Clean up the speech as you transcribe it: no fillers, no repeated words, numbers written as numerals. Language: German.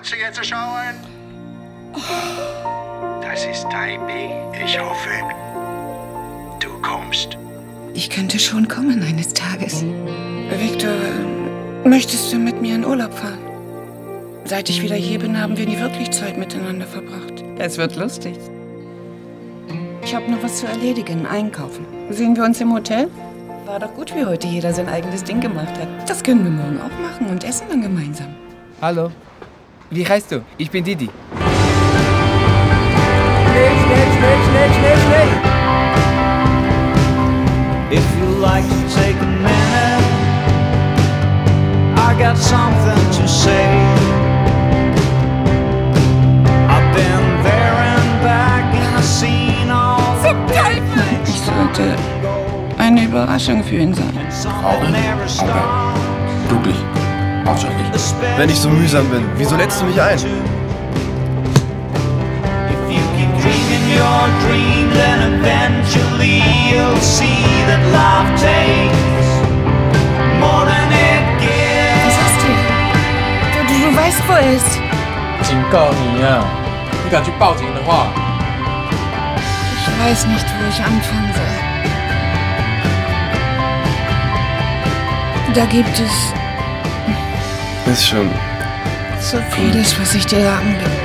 Lucia zu schauen. Das ist Taipei. Ich hoffe, du kommst. Ich könnte schon kommen eines Tages. Victor, möchtest du mit mir in Urlaub fahren? Seit ich wieder hier bin, haben wir nie wirklich Zeit miteinander verbracht. Es wird lustig. Ich habe noch was zu erledigen, einkaufen. Sehen wir uns im Hotel? War doch gut, wie heute jeder sein eigenes Ding gemacht hat. Das können wir morgen auch machen und essen dann gemeinsam. Hallo. Wie heißt du? Ich bin Didi. Schnell. If you like to take a minute, I got something to say. I've been there and back and I've seen all the bad things. Ich sollte eine Überraschung für ihn sein. Traurig, aber glücklich. Hauptsächlich. Wenn ich so mühsam bin, wieso lädst du mich ein? If you keep dreaming your dream, then eventually you'll see that life takes more than it gives. Was hast du? Du weißt, wo er ist. 警告你啊，你敢去报警的话， Ich weiß nicht, wo ich anfangen soll. Da gibt es Ist schon so vieles, was ich dir sagen will.